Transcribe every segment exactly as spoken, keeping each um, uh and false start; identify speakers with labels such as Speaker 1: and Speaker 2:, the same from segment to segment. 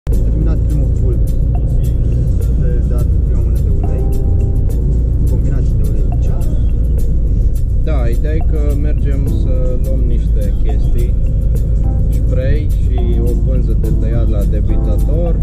Speaker 1: Terminat primul pult de dat prima mână de ulei, combinație de ulei cu ceas.
Speaker 2: Da, ideea e că mergem să luăm niște chestii, spray și o pânză de tăiat la debitator.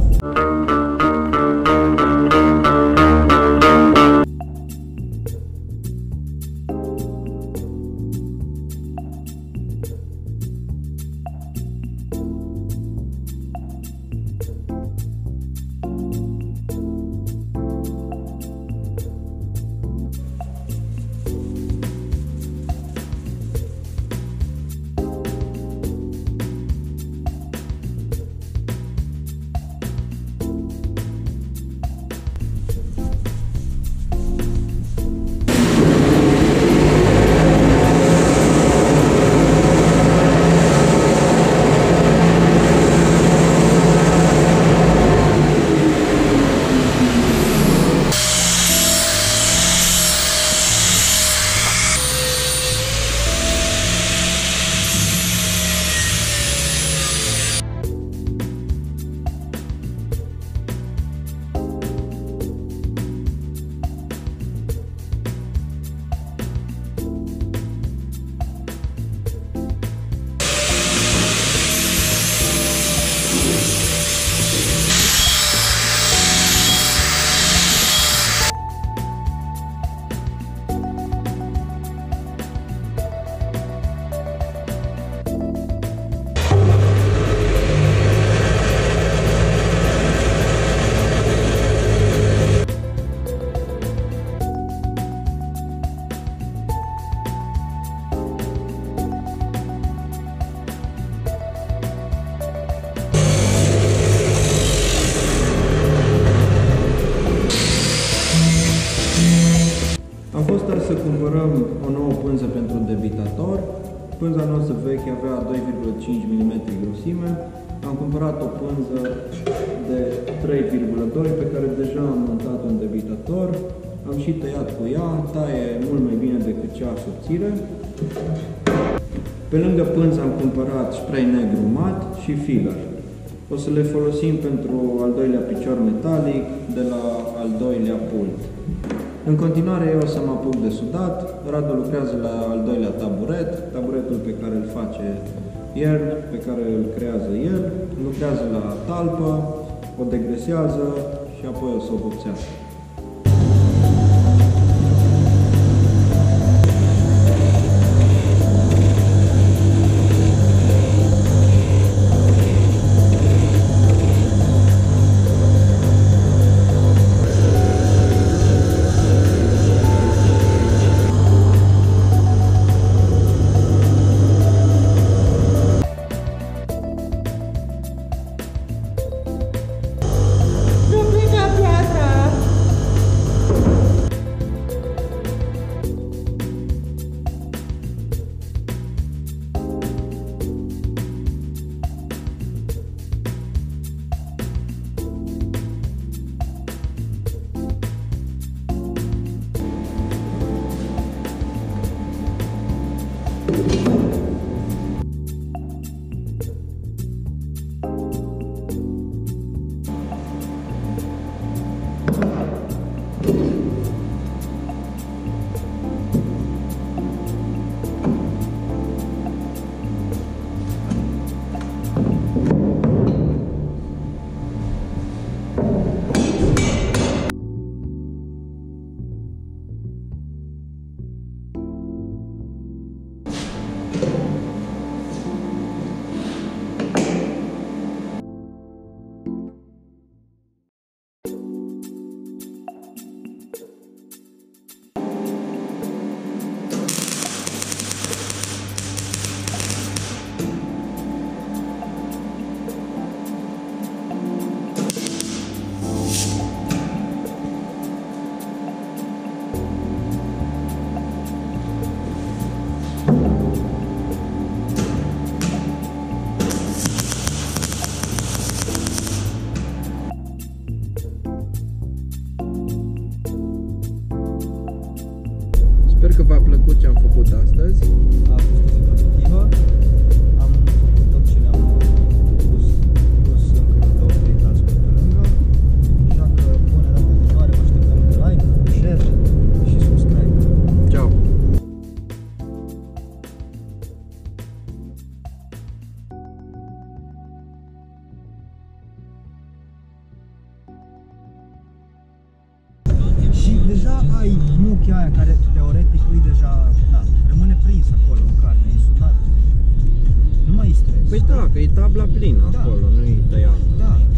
Speaker 2: Am fost azi să cumpărăm o nouă pânză pentru debitator. Pânza noastră veche avea doi virgulă cinci milimetri grosime. Am cumpărat o pânză de trei virgulă doi pe care deja am montat un debitator. Am și tăiat cu ea, taie mult mai bine decât cea subțire. Pe lângă pânză am cumpărat spray negru mat și filler. O să le folosim pentru al doilea picior metalic de la al doilea pult. În continuare eu o să mă apuc de sudat. Radu lucrează la al doilea taburet, taburetul pe care îl face el, pe care îl creează el, lucrează la talpă, o degresează și apoi o să o vopsească. Sper că v-a plăcut ce am făcut astăzi.
Speaker 1: A fost o zi productivă. Am făcut tot ce ne-am pus, plus încă două trei ai muchia aia care teoretic îi deja, da, rămâne prins acolo în carne, e sudat. Nu mai e stres.
Speaker 2: Păi da, că e tabla plină
Speaker 1: Da.
Speaker 2: acolo, nu e tăiat.
Speaker 1: Da,